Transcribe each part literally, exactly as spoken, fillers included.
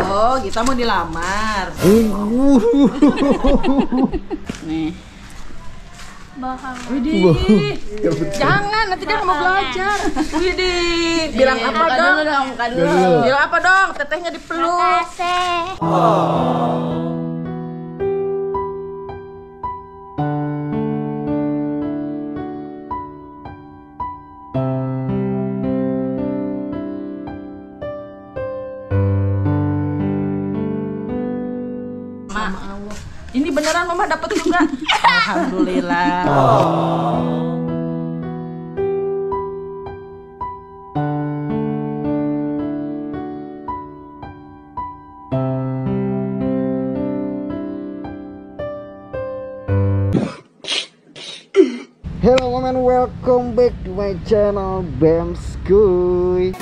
Oh, kita mau dilamar. Nih. Bahang. Widih. Jangan, nanti dia mau belajar. Widih. Bilang Nih, apa muka dong? dulu dong, muka dulu. Bilang apa dong? Tetehnya dipeluk. Oh. Ini beneran mama dapat juga. Alhamdulillah. Oh. Hello momen, welcome back to my channel Bamskuy.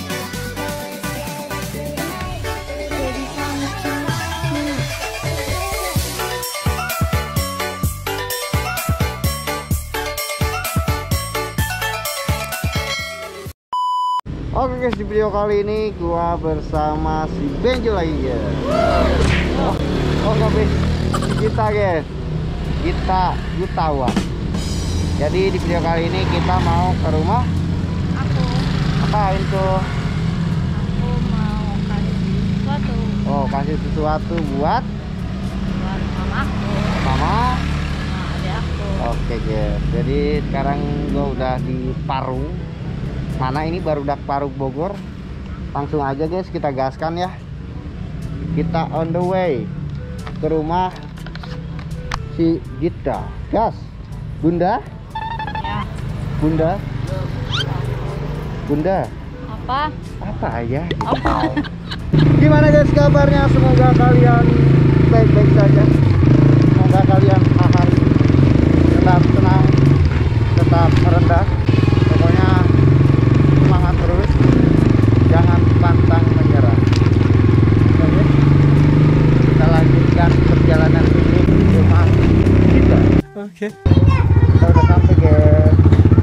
Oke guys, di video kali ini gua bersama si Benjo lagi guys. Oh, oh guys, kita guys, kita Gutawa. Jadi di video kali ini kita mau ke rumah Aku. Apain tuh? Aku mau kasih sesuatu. Oh, kasih sesuatu buat Buat mama aku. mama. Sama adik aku. Oke guys, jadi sekarang gua udah di Parung. Mana ini barudak Parung Bogor. Langsung aja guys kita gaskan ya. Kita on the way ke rumah si Gita. Gas. Bunda? Ya. Bunda? Bunda? Apa? Apa ya? Apa? Gimana guys kabarnya? Semoga kalian baik-baik saja. Semoga kalian hari tetap tenang, tetap merendah. Pokoknya semangat terus, jangan pantang menyerah. Oke, kita lanjutkan perjalanan ini ke rumah kita. Oke, kita udah sampai guys.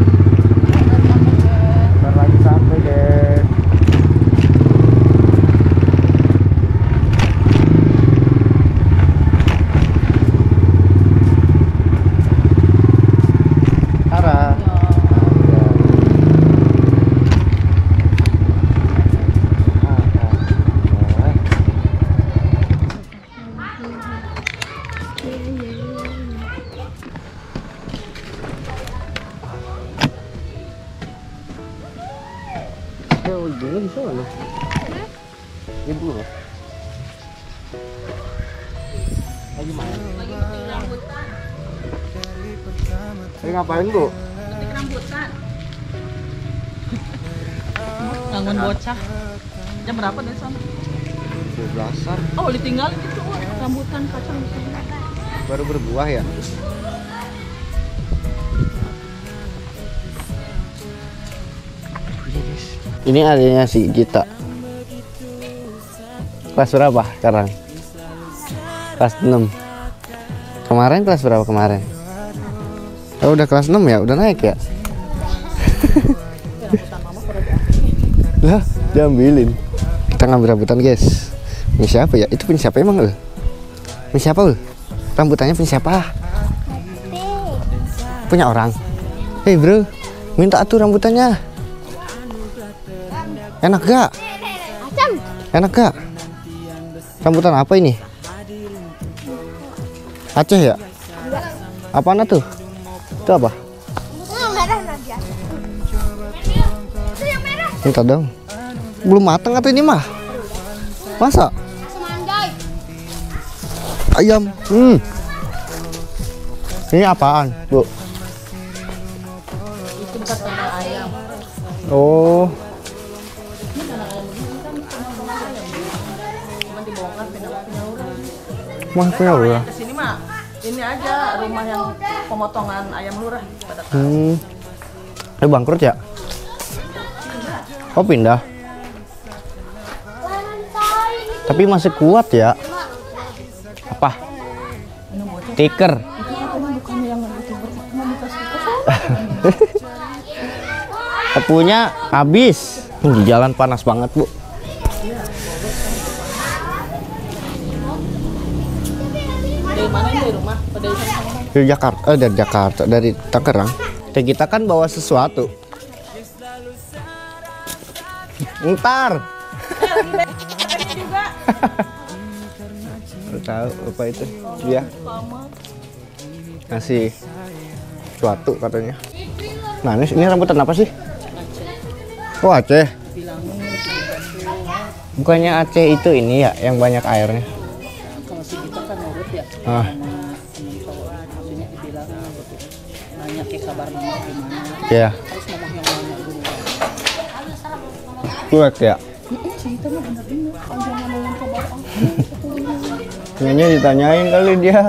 Bentar lagi sampai guys. Arah. Ujungnya di sana. Ibu loh. Lagi main. Lagi metik rambutan. Lagi ngapain bu? Metik rambutan. Nganggun bocah. Jam berapa dari sana? dua belasan. Oh, ditinggalin itu Wak. Rambutan kacang di sana. Baru berbuah ya? Ini adanya si Gita. Kelas berapa sekarang? Kelas enam. Kemarin kelas berapa kemarin? Oh, udah kelas enam ya? Udah naik ya? Lah, diambilin. Kita ngambil rambutan guys. Ini siapa ya? Itu punya siapa emang lo? Punya siapa lo? Rambutannya punya siapa? Punya orang. Hei bro, minta atuh rambutannya. Enak gak? Enak gak? Rambutan apa ini? Aceh ya? Apaan tuh? Itu apa? Minta dong. Belum matang atau ini mah? Masa? Ayam. Hmm. Ini apaan, Bu? Itu bukan kandang ayam. Oh. Cuman dibongkar pindah-pindah orang. Mah punya lurah. Kesini mah ini aja rumah yang pemotongan ayam lurah pada tahu. Hmm. Eh bangkrut ya? Oh pindah. Tapi masih kuat ya. Apa? Stiker. Tepunya habis. Di jalan panas banget bu. mana ini rumah? Pada sana. Dari Jakarta, eh, dari Jakarta, dari Tangerang. Teh kita kan bawa sesuatu. Ntar. juga. Tahu apa itu? Dia ngasih sesuatu katanya. Nah ini, ini rambutan apa sih? Oh Aceh. Bukannya Aceh itu ini ya yang banyak airnya? Kalau si kita kan nurut ya. Ah. Temen cowok maksudnya dibilang gitu. Nanya ke kabar mama gimana. Iya. Terus mamahnya nanya dulu. Cuek ya. Heeh, si kita mah bener-bener panjang ngomongin kabar aku. Nyanyi ditanyain kali dia.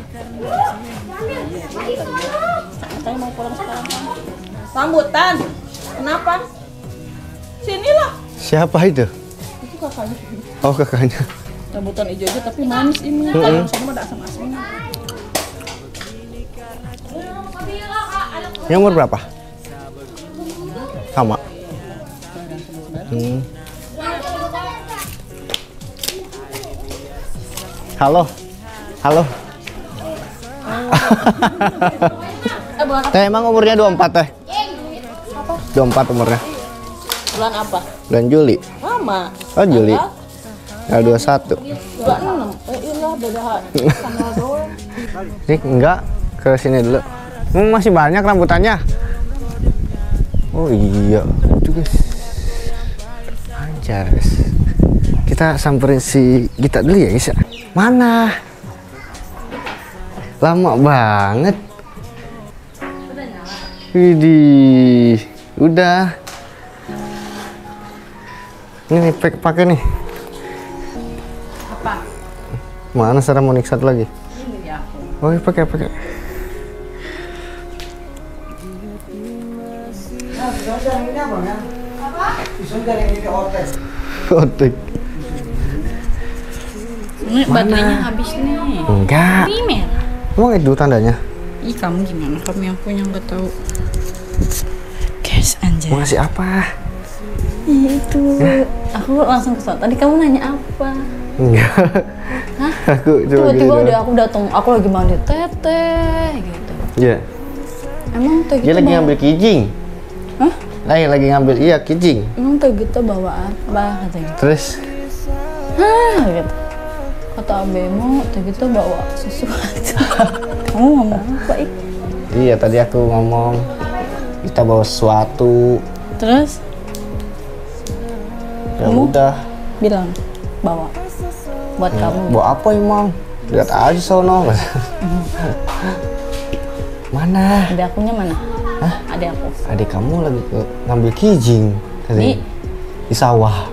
Katanya mau pulang sekarang kan. Rambutan. Kenapa? Sinilah. Siapa itu? Itu kakaknya. Oh kakaknya. Rambutan hijau aja tapi manis ini. Mm-hmm. Kalau sama ada asam-asamnya. Yang umur berapa? Sama. Hmm. Halo. Halo. Teh emang umurnya dua puluh empat teh? dua puluh empat umurnya. Bulan apa? Bulan Juli. Lama. Oh Juli. Tanggal dua puluh satu. dua puluh enam. Eh iya beda tanggal doang. Nih enggak ke sini dulu. Hmm, masih banyak rambutannya. Oh iya, itu guys. Anjar guys. Kita samperin si Gita dulu ya guys ya. Mana? Lama banget. Widih, udah. Ini nih, pakai nih. Apa? Mana Saramonic satu lagi? Ini ya. Oh, iya, pakai pakai. Otek. Ini baterainya habis nih. Enggak. Ini merah. Emang itu tandanya? Ih kamu gimana? Kamu yang punya nggak tahu. Guys anjay. Mau ngasih apa? Iya itu. Aku langsung kesana. Tadi kamu nanya apa? Enggak. Hah? Aku coba Tiba-tiba gitu. ada aku datang. Aku lagi mandi teteh gitu. Iya. Emang teh Dia kita lagi bawa... ngambil kijing. Hah? Lagi lagi ngambil iya kijing. Emang teh kita bawa apa katanya? Terus Hah gitu. Kata abemo teh kita bawa sesuatu. Kamu ngomong apa ik? iya tadi aku ngomong kita bawa sesuatu. Terus Ya Kamu? udah. bilang bawa buat Ya, kamu. bawa apa emang? Lihat aja sono. Mana? Ada akunya mana? Hah? Ada aku. Adik kamu lagi ke ngambil kijing tadi Di- di sawah.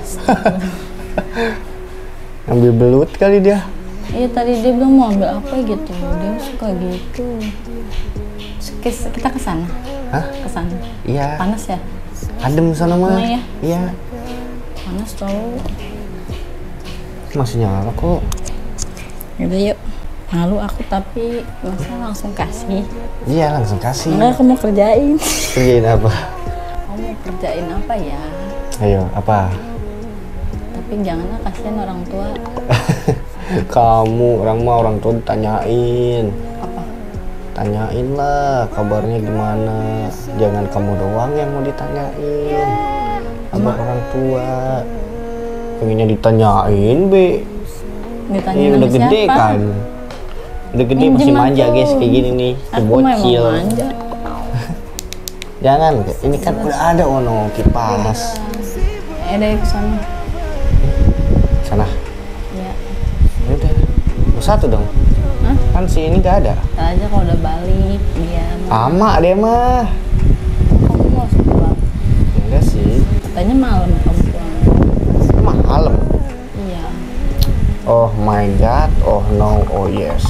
Ngambil belut kali dia. Iya tadi dia bilang mau ambil apa gitu. Dia suka gitu. Kes- Kita ke sana. Hah? Ke sana. Iya. Panas ya? Adem sana mah. Sana ya? Iya. Panas tau. Masih nyala kok. Yaudah yuk. Malu aku tapi masa langsung kasih. Iya langsung kasih. Enggak aku mau kerjain. Kerjain apa? Kamu mau kerjain apa ya? Ayo apa? Tapi janganlah kasihan orang tua. Kamu orang mah orang tua ditanyain. Apa? Tanyain lah kabarnya gimana. Jangan kamu doang yang mau ditanyain. Kabar orang tua. Pengennya ditanyain, Be. Ditanya Ini sama udah gede siapa? kan. Udah gede Minjem masih manja aku. guys kayak gini nih. Aku memang Bocil. manja. Jangan, ini kan udah ada ono kipas. Eh deh ke sana. Sana. Ya. Udah. Mau satu dong. Hah? Kan si ini gak ada. Ntar aja kalau udah balik dia mau. Ama dia mah. Kamu mau pulang. Enggak sih. Katanya malam kamu pulang. Malam. Iya. Oh my god. Oh no. Oh yes.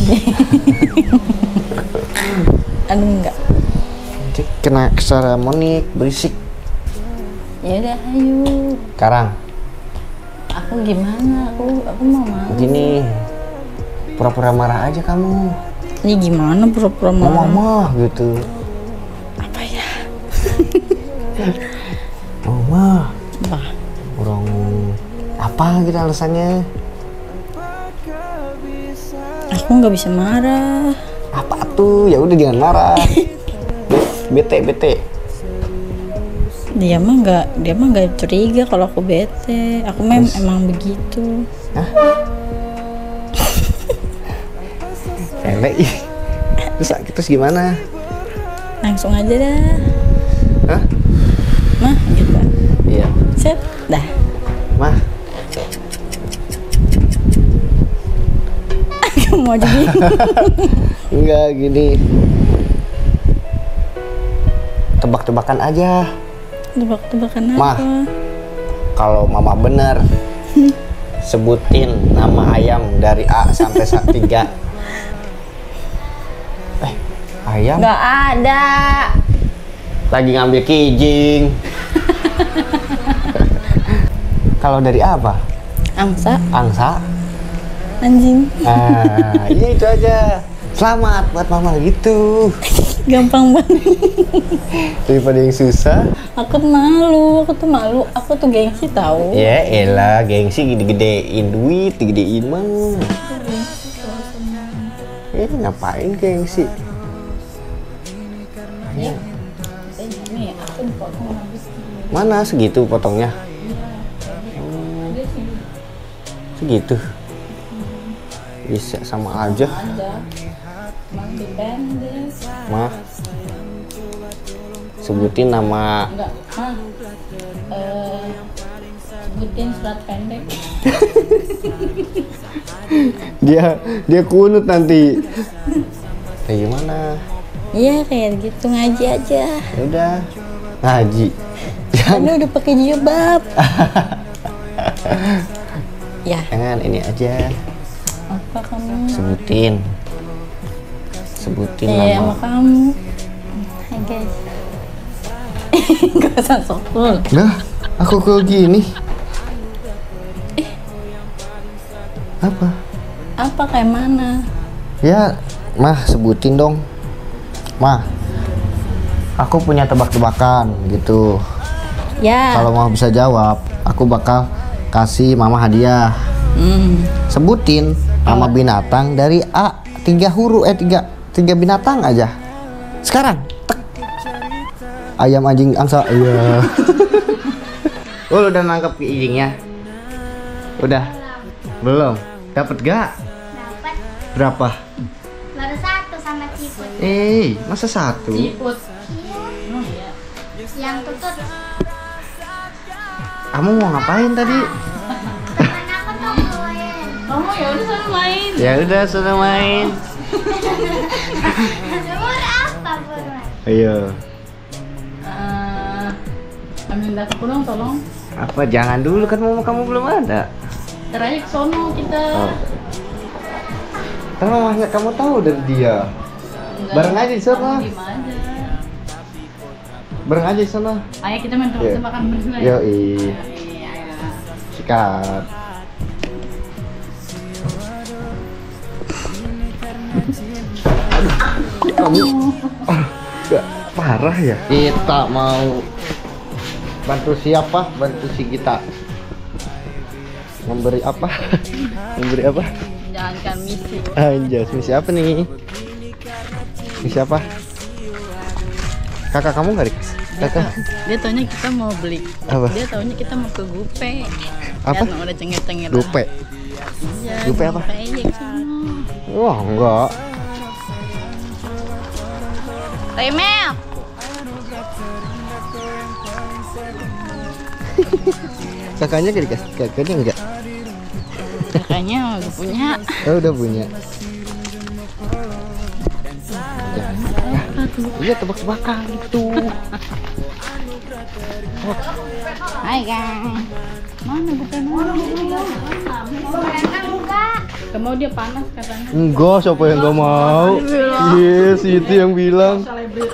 Aduh enggak. Nanti kena Saramonic berisik. Ya udah ayo. Sekarang Aku gimana? Aku aku mau malu. gini. Pura-pura marah aja kamu. Ini gimana pura-pura Mama marah? mah gitu. Apa ya? Mama. Apa? Orang apa gitu alasannya? Aku Aku nggak bisa marah. Apa tuh? Ya udah jangan marah. Bete bete. Dia mah nggak, dia mah nggak curiga kalau aku bete. Aku mem Terus? emang begitu. Hah? Elek ih. Terus terus gimana? Langsung aja dah. Hah? Mah gitu. Iya. Set dah. Mah. Kamu aja gini. Enggak gini. Tebak-tebakan aja. Tebak-tebakan Mah. apa? Kalau mama bener, sebutin nama ayam dari A sampai sa- tiga. Eh, ayam? Nggak ada. Lagi ngambil kijing. Kalau dari A apa? Angsa, Angsa? anjing. Ah, iya itu aja. Selamat buat mama gitu. Gampang banget. Daripada yang susah. Aku malu, aku tuh malu. Aku tuh gengsi tahu. Ya elah, gengsi gede-gedein duit, digedein mah. Eh, ngapain gengsi? Nih, aku dipotong habis. Mana segitu potongnya? Segitu. Bisa sama aja. Ada. Emang dipendek. Mah. Sebutin nama. Enggak, mah. Eh, sebutin surat pendek. Dia dia kunut nanti. Kayak gimana? Iya kayak gitu, ngaji aja. Ya udah. Ngaji. Kan udah pakai jilbab. Ya, Jangan ini aja. apa kamu? Sebutin. Sebutin Iya, sama nama. kamu. Hai guys. Gak usah sokul. Nah, aku kok gini. Apa? Apa kayak mana? Ya, Mah sebutin dong. Mah, aku punya tebak-tebakan gitu. Ya. Kalau Mah bisa jawab, aku bakal kasih Mama hadiah. Hmm. Sebutin nama binatang dari A, tiga huruf eh tiga tiga binatang aja. Sekarang. Tek. Ayam, anjing, angsa. Iya. Oh, udah nangkep kijingnya? Udah. Belum. Dapat gak? Dapat Berapa? baru satu sama ciput. Eh, masa satu? Ciput. Iya. Yang tutut. Kamu mau ngapain tadi? Teman aku tungguin. Kamu ya udah sana main. Ya udah, sudah main. Umur apa buruan? Ayo. Eh, ambil dapur dong, tolong. Apa? Jangan dulu kan mama kamu belum ada. Ntar aja ke sono kita. Oh. Kan mamanya kamu tahu dari dia. Enggak, Bareng aja di sana. kamu diem aja. Bareng aja di sana. Ayo kita main Iya. tebak-tebakan berdua ya. Yoi. Iya. Sikat. Kamu ah, gak parah ya? Kita mau bantu siapa? Bantu si kita. Memberi apa? Memberi apa? Jalankan misi. Anjas, misi apa nih? Misi apa? Kakak kamu nggak dikasih? Kakak? Dia taunya kita mau beli. Apa? Dia taunya kita mau ke Gupe. Apa? Lihat, udah cengir-cengir. Lupe. Iya, Gupe apa? Gupe aja ke sono. Wah, enggak. Remel. Kakaknya nggak dikasih? Kakaknya enggak? Kakaknya udah punya. Oh, udah punya. Ya. Iya, tebak-tebakan itu. Hai guys. Mana Gupe mana? Berenang enggak? Kamu dia panas katanya. Enggak, siapa yang nggak mau? Yes, itu yang bilang.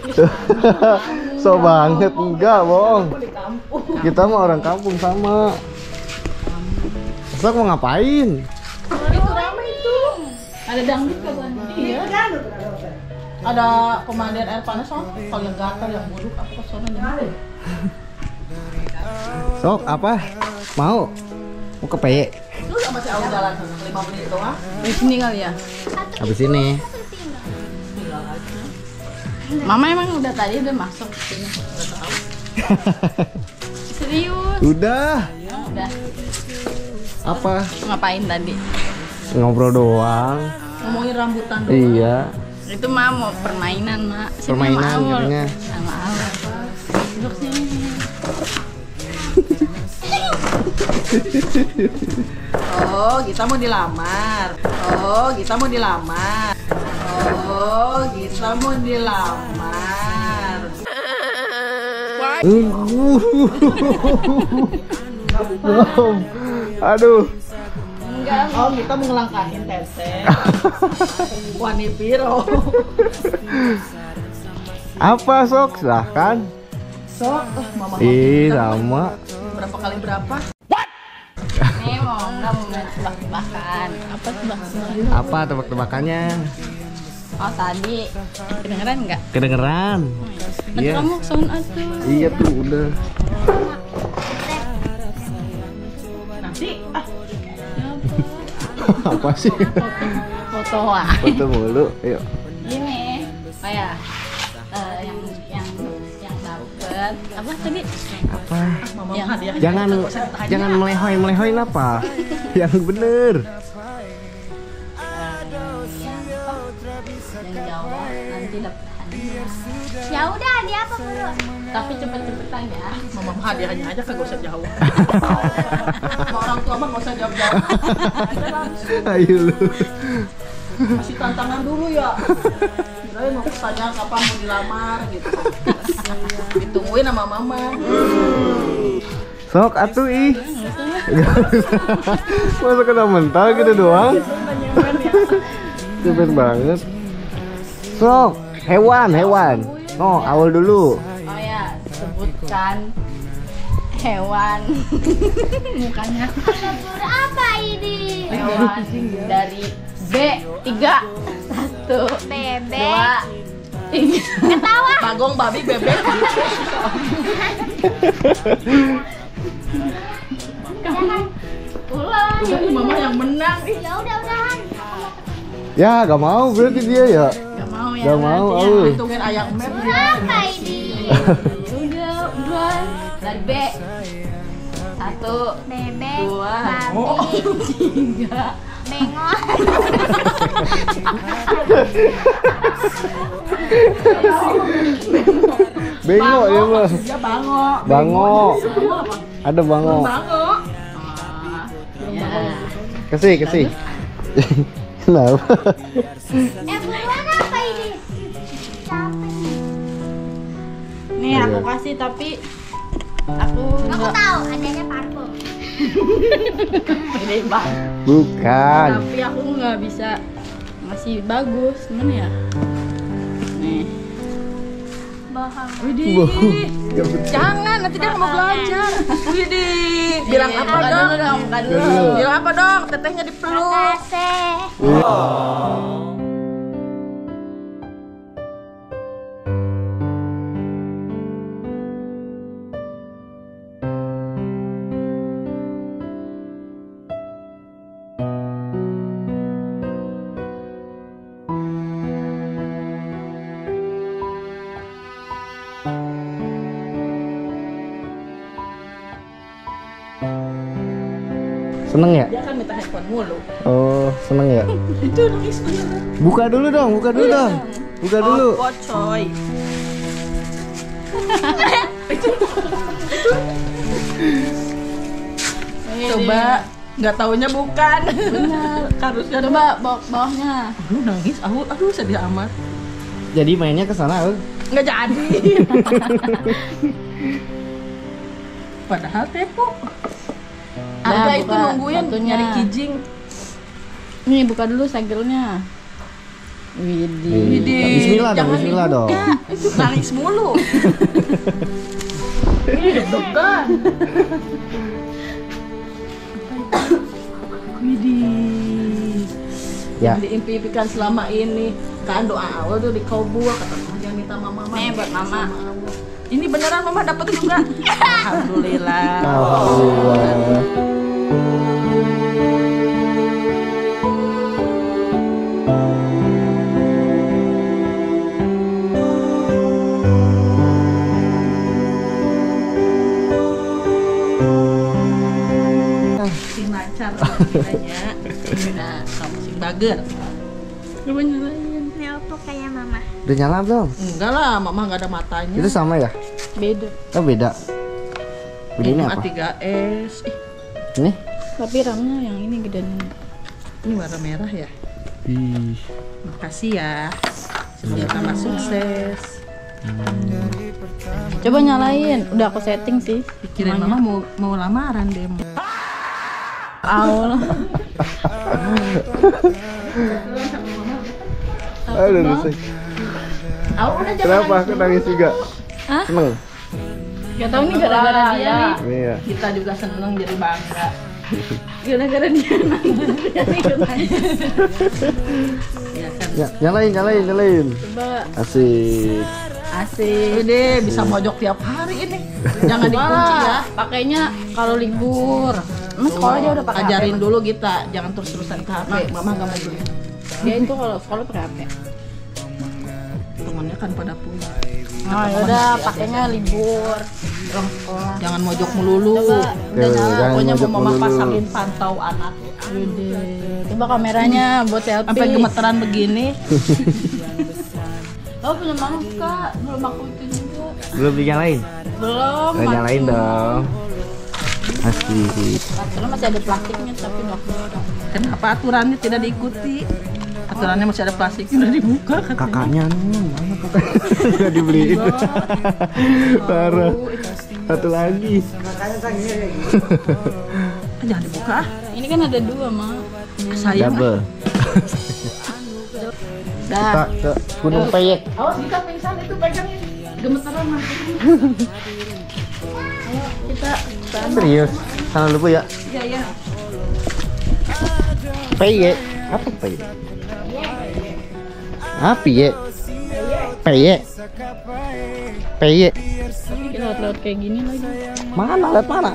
So banget, enggak, bohong. Kita mah orang kampung sama. Sok mau ngapain? Itu ramai itu. Ada dangdut katanya. Iya. Ada pemandian air panas oh. Kalau yang gatal yang buruk aku ke sono nyemplung. Sok apa? Mau? Mau ke P Y? dulu sama si Aul jalan lima menit doang. Di sini kali ya. Habis ini. Mama emang udah tadi udah masuk sini. Serius? Udah. Udah. Apa? Ngapain tadi? Ngobrol doang. Ngomongin rambutan doang. Iya. Itu mah mau permainan, Mak. Sini Permainan sama Aul. katanya. Sama Aul. Duduk sini. Oh, kita mau dilamar. Oh, kita mau dilamar. Oh, kita mau dilamar. Aduh. Enggak, oh kita mau ngelangkahin Teteh. Wani Piro. Apa sok? Silahkan. Sok, eh, mama Ih, kita sama. berapa kali berapa? Nih mau nggak mau main tebak-tebakan. Apa tebak-tebakan? Apa tebak-tebakannya? Oh tadi kedengeran nggak? Kedengeran. Nanti Iya. kamu sound atuh. Iya tuh udah. Nanti ah Apa sih? Foto ah. Foto mulu. Yuk. Ini kayak eh, yang yang yang dapet apa tadi? Apa? mama Yang- hadiah. Jangan jangan melehoy melehoy apa? Yang bener. Yang jawab nanti dapet hadiah. Ya udah, dia apa dulu? Tapi cepet-cepetan ya. Mama hadiahnya aja kagak usah jauh. Sama orang tua mah nggak usah jawab-jawab. Aja langsung. Ayo lu. Kasih tantangan dulu ya. Kirain mau tanya kapan mau dilamar gitu. Ditungguin sama mama. Sok atuh ih. Masa kena mental gitu doang? Cepet banget. Sok, hewan, hewan. Oh, awal dulu. Oh ya, sebutkan hewan. Mukanya Burung apa ini? hewan dari B tiga satu Bebek. dua tiga. Ketawa. Bagong, babi, bebek. Ulang. Jadi mama yang menang. Ih, Ya udah udahan. Ya, gak mau berarti dia ya. Gak mau ya. Gak mau, berarti Aul. Hitungin ayam mep. Burung apa ini? ya. Udah, udah. Dari B satu Bebek. dua Babi. tiga. Bengong. Bengok ya mah. Dia bango. Bango. Ada bango. Bango. Ya. Kasih, kasih. Kenapa? Eh, burung apa ini? Siapa ini? Nih aku kasih tapi aku Aku nggak tahu, adanya parfum. gede banget. Bukan. Tapi aku nggak bisa masih bagus, gimana ya? Nih. Bohong. Widih. Jangan, nanti dia nggak mau belajar. Widih. Bilang Nih, apa buka dong? dulu dong, buka dulu. Dulu. Bilang apa dong? Tetehnya dipeluk. Makasih. Seneng ya? Dia kan minta handphone mulu. Oh, seneng ya? Itu nangis beneran. Buka dulu dong, buka dulu dong. Buka dulu. Oh, coy. Coba, nggak taunya bukan. Benar. Kardusnya Coba bawah bawahnya. Aduh nangis, aduh, aduh sedih amat. Jadi mainnya ke sana, eh. Nggak jadi. Padahal tepo. Nah, Ada itu buka nungguin satunya. nyari kijing. Nih buka dulu segelnya. Widih. Widih. Bismillah dong, Jangan bismillah dong. dibuka. Itu nangis mulu. Ini deg-degan. Widih. Ya. Yang diimpikan selama ini. Kan doa awal tuh dikabul kata mama jangan minta mama mama. Nih, buat mama. Sama Allah. Ini beneran mama dapat juga. Alhamdulillah. Alhamdulillah. Tanya. Nah, kamu sing bager. Coba nyalain. Nelpok kayak mama. Udah nyala belum? Enggak lah, mama nggak ada matanya. Itu sama ya? Beda. Oh beda. Beda ini apa? A tiga S. Ih, Ini? Tapi ramnya yang ini gedean. ini warna merah ya. Ih. Makasih ya. Semoga tambah sukses. Coba nyalain. Udah aku setting sih. Pikirin mama mau mau lamaran deh. Aul. Aduh, rusek. Aku udah Kenapa? Aku nangis juga. Hah? Seneng. Gak tau nih gara-gara dia nih. Iya. Kita juga seneng jadi bangga. Gara-gara dia nangis. Dia ikut nangis. Ya kan. Ya, nyalain, nyalain, nyalain. Coba. Asik. Asik. Deh bisa mojok tiap hari ini. Jangan dikunci ya. Pakainya kalau libur. Emang sekolah dia udah pakai H P, Ajarin Mas? dulu kita, jangan terus-terusan ke H P. Mama nggak mau beli. Dia itu kalau sekolah pakai H P. Temennya kan pada punya. Nah, yaudah pakainya libur. Orang sekolah. Jangan mojok melulu. Coba. Udah Tuh, nyala. jangan Pokoknya mojok mau mama melulu. pasangin pantau anak. Coba kameranya buat selfie. Sampai gemeteran begini. Oh punya mama kak, belum aku itu juga. Belum dinyalain? Belum. Udah nyalain dong. Asik. Karena masih ada plastiknya tapi nggak buka. Kenapa aturannya tidak diikuti? Aturannya masih ada plastiknya udah dibuka katanya. Kakaknya nih, mana kakaknya? Udah dibeliin. Parah. Satu lagi. Ah, jangan dibuka ah. Ini kan ada dua mak. Sayang. ah. Double. Dah. Kita ke Gunung Peyek. Awas Dika pingsan itu pegangin. Gemeteran nanti. Kita Serius? Sana dulu ya. Iya iya. Peyek. Apa peyek? Apa ya? Peyek. Peyek. kita lewat kayak gini lagi. Mana? Lihat mana?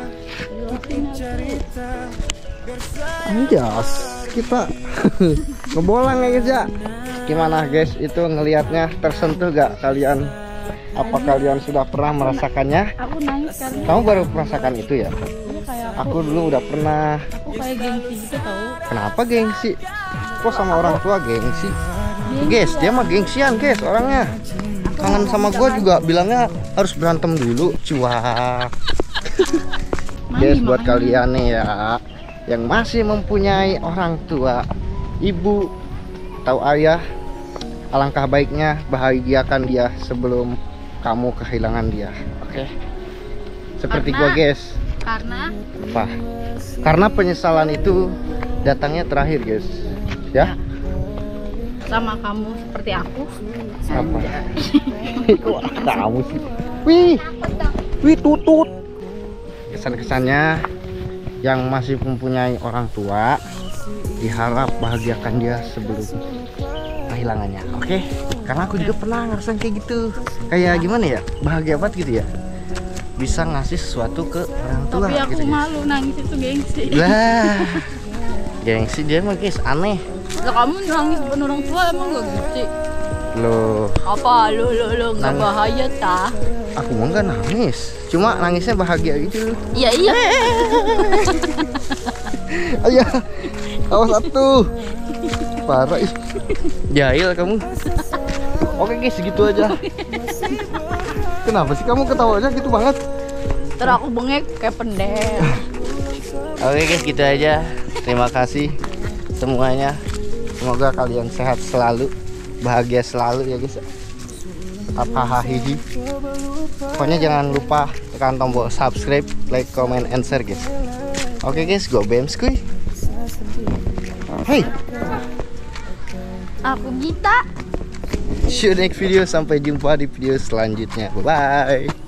Anjas, kita ngebolang ya guys ya. Gimana guys? Itu ngelihatnya tersentuh gak kalian? Apa kalian sudah pernah merasakannya? Aku nangis karena Kamu baru merasakan itu ya? dia kayak Aku dulu udah pernah. aku kayak gengsi gitu tau. Kenapa gengsi? Kok sama orang tua gengsi? Guys, dia mah gengsian guys orangnya. Kangen sama gue juga bilangnya harus berantem dulu, cuak. Guys, buat kalian nih ya yang masih mempunyai orang tua, ibu atau ayah, alangkah baiknya bahagiakan dia sebelum kamu kehilangan dia. Oke? Seperti Karena- gua guys. Karena Apa? Karena penyesalan itu datangnya terakhir guys. Ya? sama kamu seperti aku. Apa? Kok kamu sih? Wih, wih tutut. Kesan-kesannya yang masih mempunyai orang tua diharap bahagiakan dia sebelum kehilangannya. Oke? Karena aku juga pernah ngerasain kayak gitu. Kayak gimana ya? Bahagia banget gitu ya. Bisa ngasih sesuatu ke orang tua. Tapi aku gitu, guys. malu nangis itu gengsi. Lah, gengsi dia mah guys aneh. Lah kamu nangis depan orang tua emang gak gengsi? Loh, Apa lu lu lu nggak Nangis. bahaya ta? aku mah nggak nangis. Cuma nangisnya bahagia gitu. Iya iya. Ayo, awas satu. Parah ih. Jahil kamu. Oke guys, segitu aja. Kenapa sih kamu ketawanya gitu banget? Terus aku bengek kayak pendek. Oke guys, gitu aja. Terima kasih semuanya. Semoga kalian sehat selalu, bahagia selalu ya guys. Tetap hahaha. Pokoknya jangan lupa tekan tombol subscribe, like, comment, and share guys. Oke guys, go B M skuy. Hey, Aku Gita. see you next video. Sampai jumpa di video selanjutnya. Bye bye.